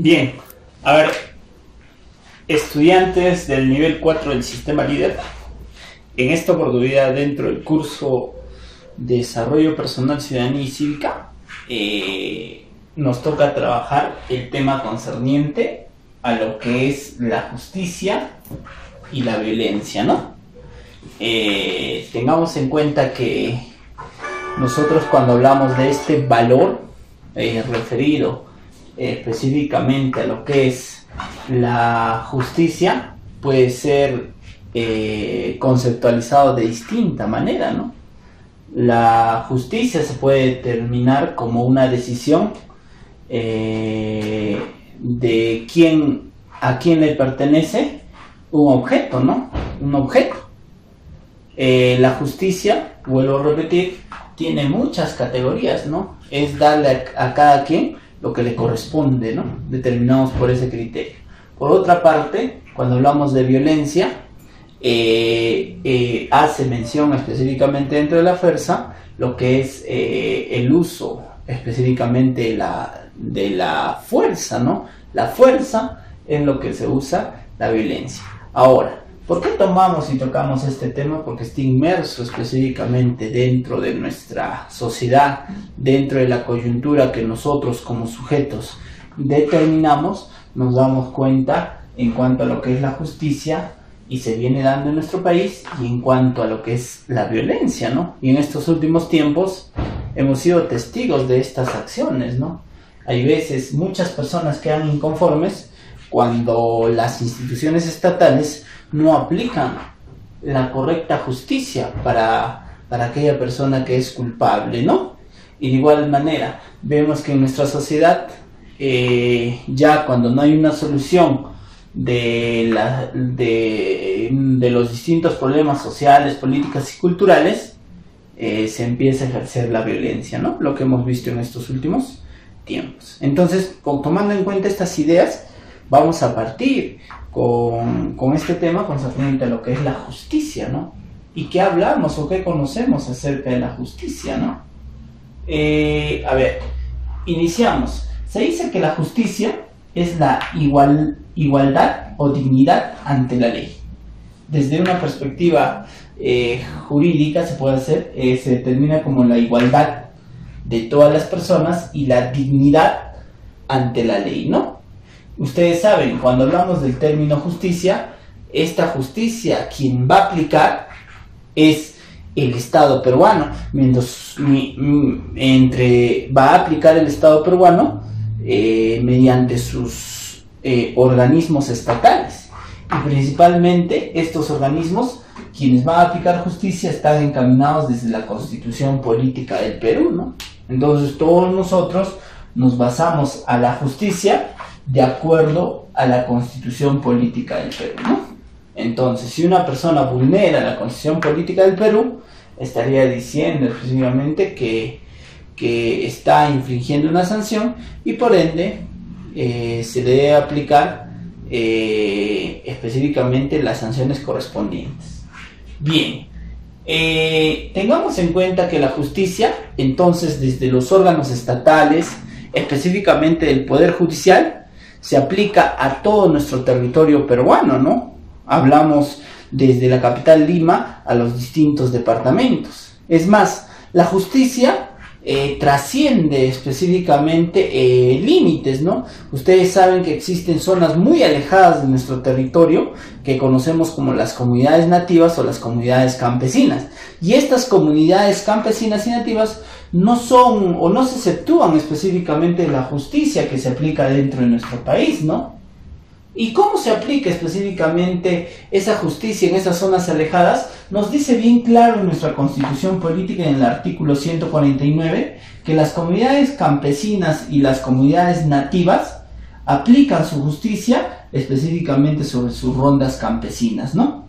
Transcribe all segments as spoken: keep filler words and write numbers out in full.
Bien, a ver, estudiantes del nivel cuatro del sistema líder, en esta oportunidad dentro del curso Desarrollo Personal, Ciudadanía y Cívica, eh, nos toca trabajar el tema concerniente a lo que es la justicia y la violencia, ¿no? Eh, tengamos en cuenta que nosotros cuando hablamos de este valor eh, referido eh, específicamente a lo que es la justicia, puede ser eh, conceptualizado de distinta manera, ¿no? La justicia se puede determinar como una decisión eh, de quién, a quién le pertenece un objeto, ¿no? Un objeto. Eh, la justicia, vuelvo a repetir, tiene muchas categorías, ¿no? Es darle a, a cada quien lo que le corresponde, ¿no? Determinados por ese criterio. Por otra parte, cuando hablamos de violencia, eh, eh, hace mención específicamente dentro de la fuerza lo que es eh, el uso específicamente la, de la fuerza, ¿no? La fuerza es lo que se usa la violencia. Ahora, ¿por qué tomamos y tocamos este tema? Porque está inmerso específicamente dentro de nuestra sociedad, dentro de la coyuntura que nosotros como sujetos determinamos, nos damos cuenta en cuanto a lo que es la justicia y se viene dando en nuestro país, y en cuanto a lo que es la violencia, ¿no? Y en estos últimos tiempos hemos sido testigos de estas acciones, ¿no? Hay veces muchas personas quedan inconformes cuando las instituciones estatales no aplican la correcta justicia para, para aquella persona que es culpable, ¿no? Y de igual manera, vemos que en nuestra sociedad, eh, ya cuando no hay una solución de, la, de, de los distintos problemas sociales, políticas y culturales, eh, se empieza a ejercer la violencia, ¿no? Lo que hemos visto en estos últimos tiempos. Entonces, con, tomando en cuenta estas ideas, vamos a partir con, con este tema concerniente a lo que es la justicia, ¿no? ¿Y qué hablamos o qué conocemos acerca de la justicia, ¿no? Eh, a ver, iniciamos. Se dice que la justicia es la igual, igualdad o dignidad ante la ley. Desde una perspectiva eh, jurídica se puede hacer, eh, se determina como la igualdad de todas las personas y la dignidad ante la ley, ¿no? Ustedes saben, cuando hablamos del término justicia, esta justicia quien va a aplicar es el Estado peruano, mientras mi, entre va a aplicar el Estado peruano eh, mediante sus eh, organismos estatales, y principalmente estos organismos quienes van a aplicar justicia están encaminados desde la Constitución Política del Perú, ¿no? Entonces todos nosotros nos basamos a la justicia de acuerdo a la Constitución Política del Perú, ¿no? Entonces, si una persona vulnera la Constitución Política del Perú, estaría diciendo exclusivamente que, que está infringiendo una sanción y por ende eh, se debe aplicar eh, específicamente las sanciones correspondientes. Bien, eh, tengamos en cuenta que la justicia, entonces, desde los órganos estatales, específicamente del Poder Judicial, se aplica a todo nuestro territorio peruano, ¿no? Hablamos desde la capital Lima a los distintos departamentos. Es más, la justicia eh, trasciende específicamente eh, límites, ¿no? Ustedes saben que existen zonas muy alejadas de nuestro territorio que conocemos como las comunidades nativas o las comunidades campesinas. Y estas comunidades campesinas y nativas no son o no se exceptúan específicamente de la justicia que se aplica dentro de nuestro país, ¿no? ¿Y cómo se aplica específicamente esa justicia en esas zonas alejadas? Nos dice bien claro en nuestra Constitución Política, en el artículo ciento cuarenta y nueve, que las comunidades campesinas y las comunidades nativas aplican su justicia específicamente sobre sus rondas campesinas, ¿no?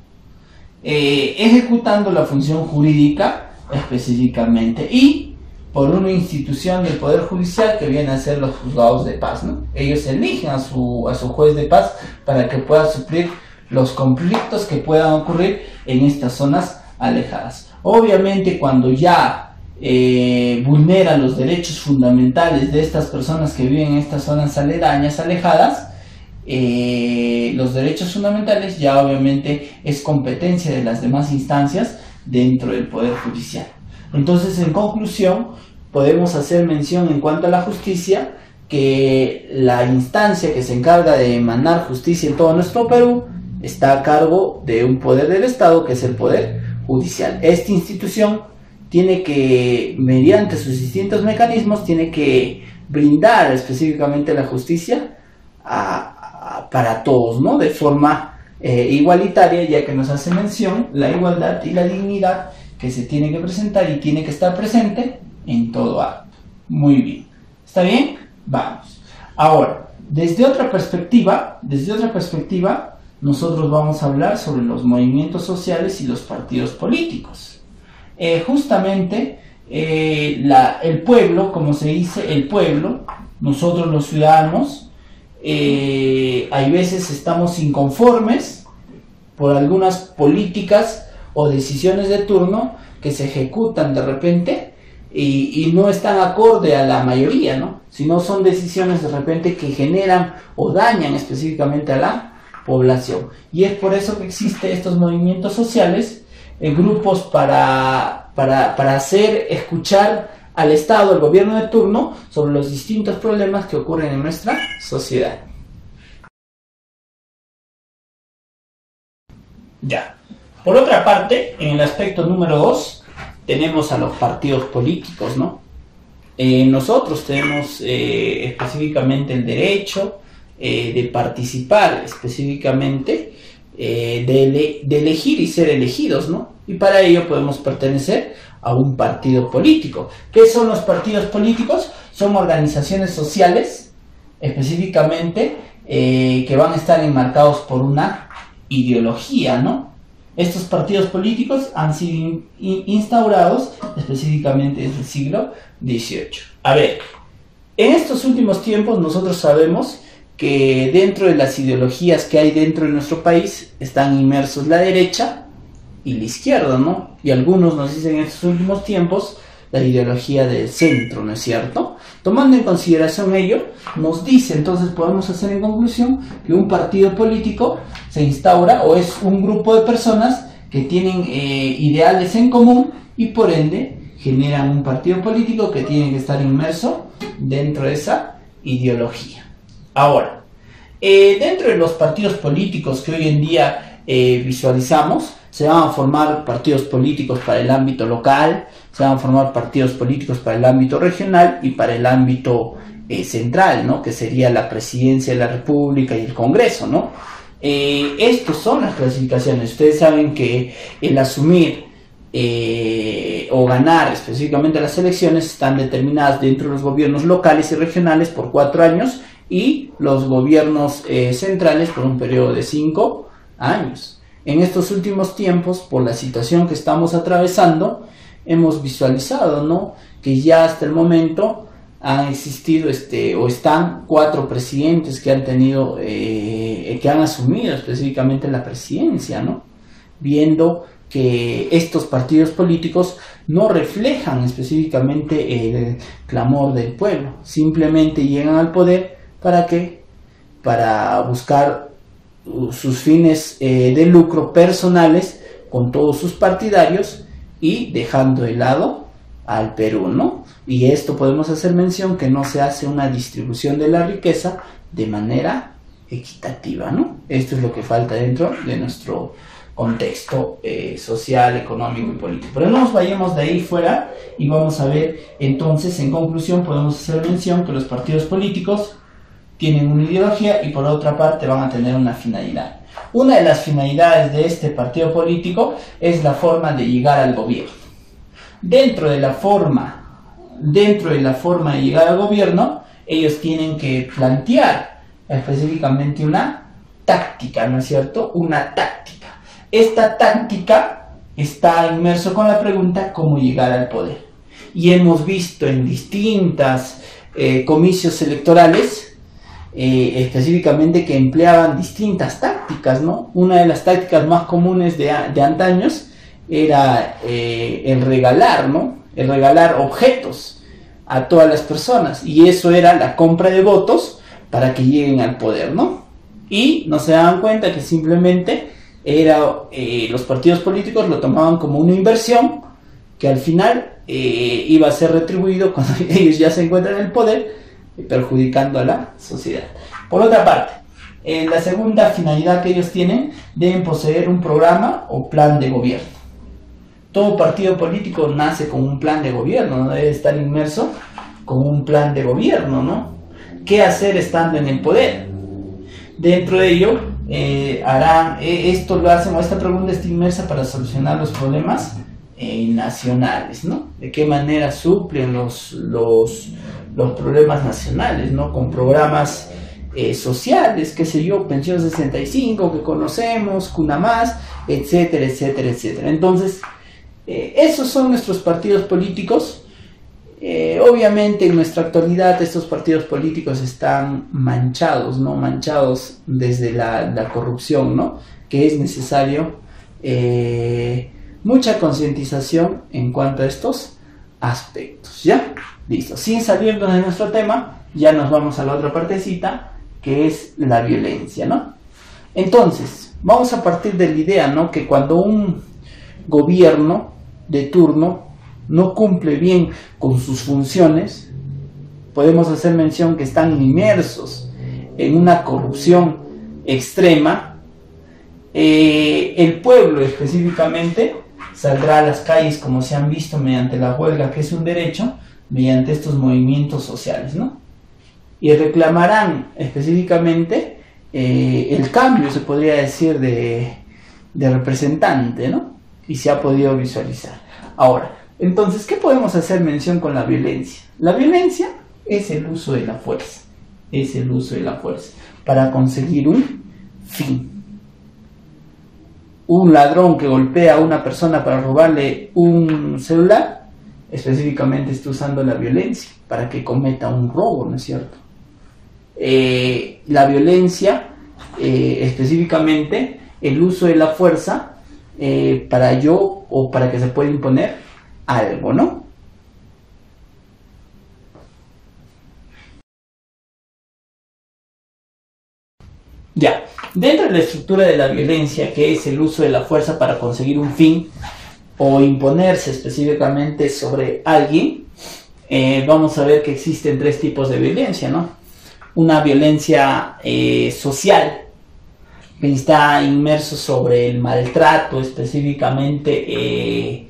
Eh, ejecutando la función jurídica específicamente y por una institución del Poder Judicial que viene a ser los juzgados de paz, ¿no? Ellos eligen a su, a su juez de paz para que pueda suplir los conflictos que puedan ocurrir en estas zonas alejadas. Obviamente, cuando ya eh, vulnera los derechos fundamentales de estas personas que viven en estas zonas aledañas, alejadas, eh, los derechos fundamentales ya obviamente es competencia de las demás instancias dentro del Poder Judicial. Entonces, en conclusión, podemos hacer mención en cuanto a la justicia, que la instancia que se encarga de emanar justicia en todo nuestro Perú está a cargo de un poder del Estado, que es el Poder Judicial. Esta institución tiene que, mediante sus distintos mecanismos, tiene que brindar específicamente la justicia a, a, para todos, ¿no? De forma eh, igualitaria, ya que nos hace mención la igualdad y la dignidad que se tiene que presentar y tiene que estar presente en todo acto. Muy bien. ¿Está bien? Vamos. Ahora, desde otra perspectiva, desde otra perspectiva, nosotros vamos a hablar sobre los movimientos sociales y los partidos políticos. Eh, justamente, eh, la, el pueblo, como se dice, el pueblo, nosotros los ciudadanos, eh, hay veces estamos inconformes por algunas políticas o decisiones de turno que se ejecutan de repente y, y no están acorde a la mayoría, ¿no? Sino son decisiones de repente que generan o dañan específicamente a la población. Y es por eso que existen estos movimientos sociales, eh, grupos para, para, para hacer escuchar al Estado, al gobierno de turno, sobre los distintos problemas que ocurren en nuestra sociedad. Ya. Por otra parte, en el aspecto número dos, tenemos a los partidos políticos, ¿no? Eh, nosotros tenemos eh, específicamente el derecho eh, de participar específicamente, eh, de, ele de elegir y ser elegidos, ¿no? Y para ello podemos pertenecer a un partido político. ¿Qué son los partidos políticos? Son organizaciones sociales, específicamente, eh, que van a estar enmarcados por una ideología, ¿no? Estos partidos políticos han sido instaurados específicamente desde el siglo dieciocho. A ver, en estos últimos tiempos nosotros sabemos que dentro de las ideologías que hay dentro de nuestro país están inmersos la derecha y la izquierda, ¿no? Y algunos nos dicen en estos últimos tiempos la ideología del centro, ¿no es cierto? Tomando en consideración ello, nos dice, entonces podemos hacer en conclusión que un partido político se instaura o es un grupo de personas que tienen eh, ideales en común y por ende generan un partido político que tiene que estar inmerso dentro de esa ideología. Ahora, eh, dentro de los partidos políticos que hoy en día eh, visualizamos, se van a formar partidos políticos para el ámbito local, se van a formar partidos políticos para el ámbito regional y para el ámbito eh, central, ¿no? Que sería la Presidencia de la República y el Congreso, ¿no? Eh, estas son las clasificaciones. Ustedes saben que el asumir eh, o ganar específicamente las elecciones están determinadas dentro de los gobiernos locales y regionales por cuatro años y los gobiernos eh, centrales por un periodo de cinco años. En estos últimos tiempos, por la situación que estamos atravesando, hemos visualizado, ¿no?, que ya hasta el momento han existido este o están cuatro presidentes que han tenido eh, que han asumido específicamente la presidencia, ¿no? Viendo que estos partidos políticos no reflejan específicamente el clamor del pueblo, simplemente llegan al poder para qué, para buscar sus fines eh, de lucro personales con todos sus partidarios y dejando de lado al Perú, ¿no? Y esto podemos hacer mención que no se hace una distribución de la riqueza de manera equitativa, ¿no? Esto es lo que falta dentro de nuestro contexto eh, social, económico y político. Pero no nos vayamos de ahí fuera y vamos a ver entonces, en conclusión, podemos hacer mención que los partidos políticos tienen una ideología y por otra parte van a tener una finalidad. Una de las finalidades de este partido político es la forma de llegar al gobierno. Dentro de la forma, dentro de la forma de llegar al gobierno, ellos tienen que plantear específicamente una táctica, ¿no es cierto? Una táctica. Esta táctica está inmerso con la pregunta ¿cómo llegar al poder? Y hemos visto en distintas eh, comicios electorales Eh, específicamente que empleaban distintas tácticas, ¿no? Una de las tácticas más comunes de, de antaños era eh, el regalar, ¿no? el regalar objetos a todas las personas, y eso era la compra de votos para que lleguen al poder, ¿no? Y no se daban cuenta que simplemente era, eh, los partidos políticos lo tomaban como una inversión que al final eh, iba a ser retribuido cuando ellos ya se encuentran en el poder, perjudicando a la sociedad. Por otra parte, eh, la segunda finalidad que ellos tienen, deben poseer un programa o plan de gobierno. Todo partido político nace con un plan de gobierno, no debe estar inmerso con un plan de gobierno, ¿no? ¿Qué hacer estando en el poder? Dentro de ello, eh, harán, eh, esto lo hacen, o esta pregunta está inmersa para solucionar los problemas eh, nacionales, ¿no? De qué manera suplen los, los, los problemas nacionales, ¿no? Con programas eh, sociales, qué sé yo, Pensión sesenta y cinco, que conocemos, Cuna Más, etcétera, etcétera, etcétera. Entonces, eh, esos son nuestros partidos políticos. Eh, obviamente en nuestra actualidad estos partidos políticos están manchados, ¿no? Manchados desde la, la corrupción, ¿no? Que es necesario eh, mucha concientización en cuanto a estos aspectos, ¿ya? Listo. Sin salirnos de nuestro tema, ya nos vamos a la otra partecita, que es la violencia, ¿no? Entonces, vamos a partir de la idea, ¿no? Que cuando un gobierno de turno no cumple bien con sus funciones, podemos hacer mención que están inmersos en una corrupción extrema, eh, el pueblo específicamente saldrá a las calles, como se han visto, mediante la huelga, que es un derecho, mediante estos movimientos sociales, ¿no? Y reclamarán específicamente eh, el cambio, se podría decir, de, de representante, ¿no? Y se ha podido visualizar. Ahora, entonces, ¿qué podemos hacer mención con la violencia? La violencia es el uso de la fuerza, es el uso de la fuerza para conseguir un fin. Un ladrón que golpea a una persona para robarle un celular, específicamente está usando la violencia para que cometa un robo, ¿no es cierto? Eh, la violencia, eh, específicamente el uso de la fuerza eh, para yo o para que se pueda imponer algo, ¿no? Ya, dentro de la estructura de la violencia, que es el uso de la fuerza para conseguir un fin o imponerse específicamente sobre alguien, eh, vamos a ver que existen tres tipos de violencia, ¿no? Una violencia eh, social, que está inmerso sobre el maltrato específicamente eh,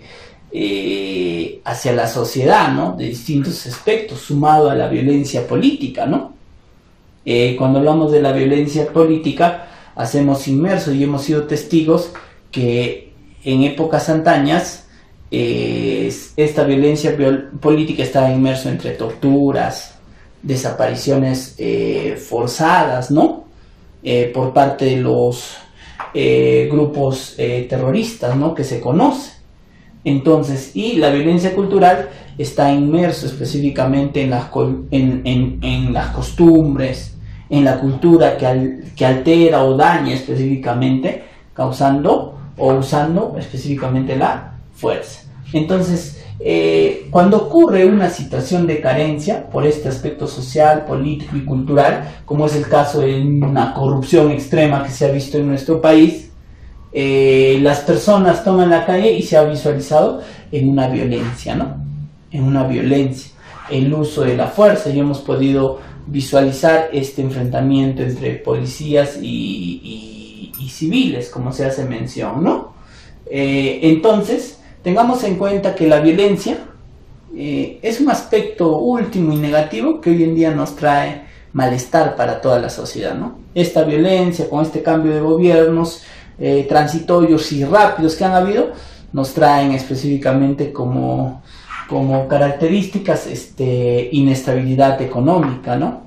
eh, hacia la sociedad, ¿no? De distintos aspectos, sumado a la violencia política, ¿no? Eh, cuando hablamos de la violencia política, hacemos inmerso y hemos sido testigos que en épocas antañas eh, esta violencia política estaba inmerso entre torturas, desapariciones eh, forzadas, ¿no? Eh, por parte de los eh, grupos eh, terroristas, ¿no? Que se conoce. Entonces, y la violencia cultural está inmerso específicamente en las, en, en, en las costumbres, en la cultura que, al, que altera o daña específicamente, causando o usando específicamente la fuerza. Entonces, eh, cuando ocurre una situación de carencia por este aspecto social, político y cultural, como es el caso de una corrupción extrema que se ha visto en nuestro país, eh, las personas toman la calle y se ha visualizado en una violencia, ¿no? En una violencia, el uso de la fuerza, y hemos podido visualizar este enfrentamiento entre policías y, y, y civiles, como se hace mención, ¿no? Eh, entonces, tengamos en cuenta que la violencia eh, es un aspecto último y negativo que hoy en día nos trae malestar para toda la sociedad, ¿no? Esta violencia, con este cambio de gobiernos eh, transitorios y rápidos que han habido, nos traen específicamente como, como características este, inestabilidad económica, ¿no?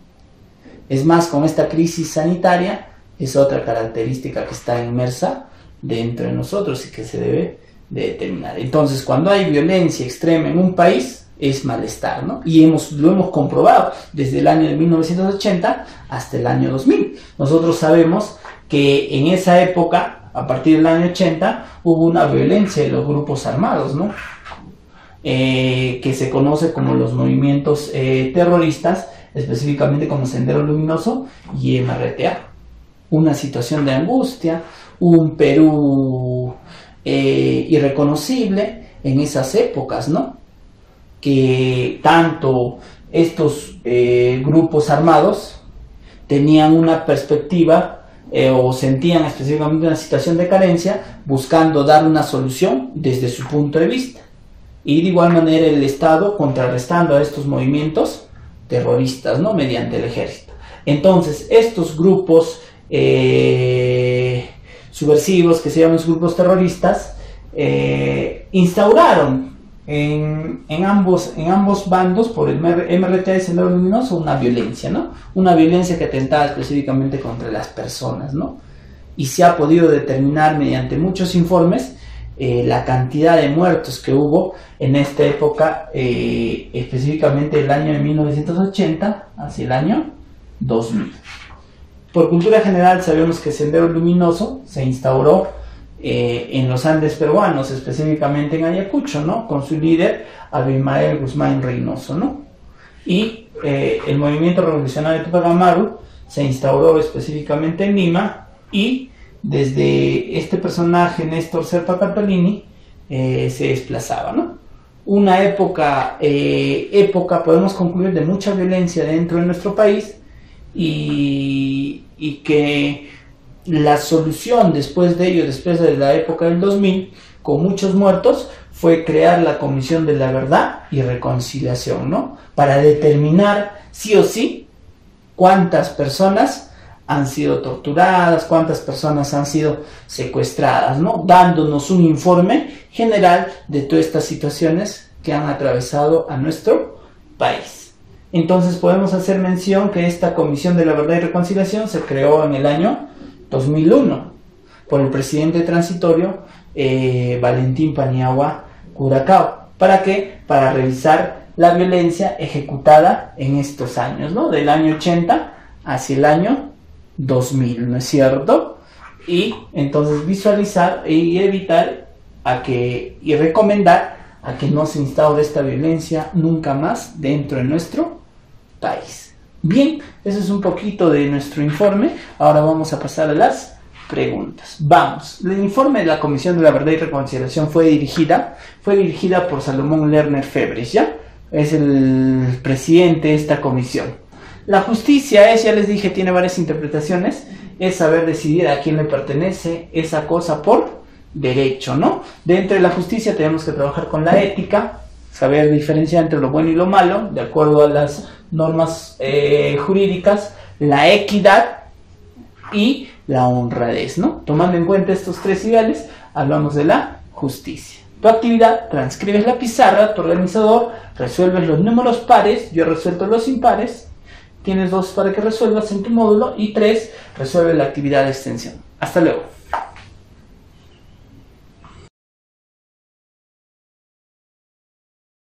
Es más, con esta crisis sanitaria es otra característica que está inmersa dentro de nosotros y que se debe de determinar. Entonces, cuando hay violencia extrema en un país, es malestar, ¿no? Y hemos, lo hemos comprobado desde el año de mil novecientos ochenta hasta el año dos mil. Nosotros sabemos que en esa época, a partir del año ochenta, hubo una violencia de los grupos armados, ¿no? eh, que se conoce como los movimientos eh, terroristas, específicamente como Sendero Luminoso y M R T A. Una situación de angustia, un Perú eh, irreconocible en esas épocas, ¿no? Que tanto estos eh, grupos armados tenían una perspectiva eh, o sentían específicamente una situación de carencia, buscando dar una solución desde su punto de vista. Y de igual manera el Estado contrarrestando a estos movimientos terroristas, ¿no? Mediante el ejército. Entonces, estos grupos eh, subversivos, que se llaman los grupos terroristas, eh, instauraron en, en, ambos, en ambos bandos, por el M R T A y Sendero Luminoso, una violencia, ¿no? Una violencia que atentaba específicamente contra las personas, ¿no? Y se ha podido determinar mediante muchos informes eh, la cantidad de muertos que hubo en esta época, eh, específicamente el año de mil novecientos ochenta hacia el año dos mil. Por cultura general sabemos que Sendero Luminoso se instauró eh, en los Andes peruanos, específicamente en Ayacucho, ¿no? Con su líder Abimael Guzmán Reynoso, ¿no? Y eh, el movimiento revolucionario Tupac Amaru se instauró específicamente en Lima, y desde este personaje, Néstor Serpa Catolini, eh, se desplazaba, ¿no? Una época, eh, época, podemos concluir, de mucha violencia dentro de nuestro país, y, y que la solución después de ello, después de la época del dos mil, con muchos muertos, fue crear la Comisión de la Verdad y Reconciliación, ¿no? Para determinar sí o sí cuántas personas han sido torturadas, cuántas personas han sido secuestradas, ¿no? Dándonos un informe general de todas estas situaciones que han atravesado a nuestro país. Entonces podemos hacer mención que esta Comisión de la Verdad y Reconciliación se creó en el año dos mil uno por el presidente transitorio eh, Valentín Paniagua Curacao. ¿Para qué? Para revisar la violencia ejecutada en estos años, ¿no? Del año ochenta hacia el año dos mil, ¿no es cierto? Y entonces visualizar y evitar a que, y recomendar a que no se instaure esta violencia nunca más dentro de nuestro país. Bien, eso es un poquito de nuestro informe. Ahora vamos a pasar a las preguntas. Vamos, el informe de la Comisión de la Verdad y Reconciliación fue dirigida, fue dirigida por Salomón Lerner Febres, ¿ya? Es el presidente de esta comisión. La justicia es, ya les dije, tiene varias interpretaciones, es saber decidir a quién le pertenece esa cosa por derecho, ¿no? Dentro de la justicia tenemos que trabajar con la ética, saber diferenciar entre lo bueno y lo malo, de acuerdo a las normas eh, jurídicas, la equidad y la honradez, ¿no? Tomando en cuenta estos tres ideales, hablamos de la justicia. Tu actividad: transcribes la pizarra, tu organizador, resuelves los números pares, yo resuelto los impares, tienes dos para que resuelvas en tu módulo, y tres, resuelve la actividad de extensión. Hasta luego.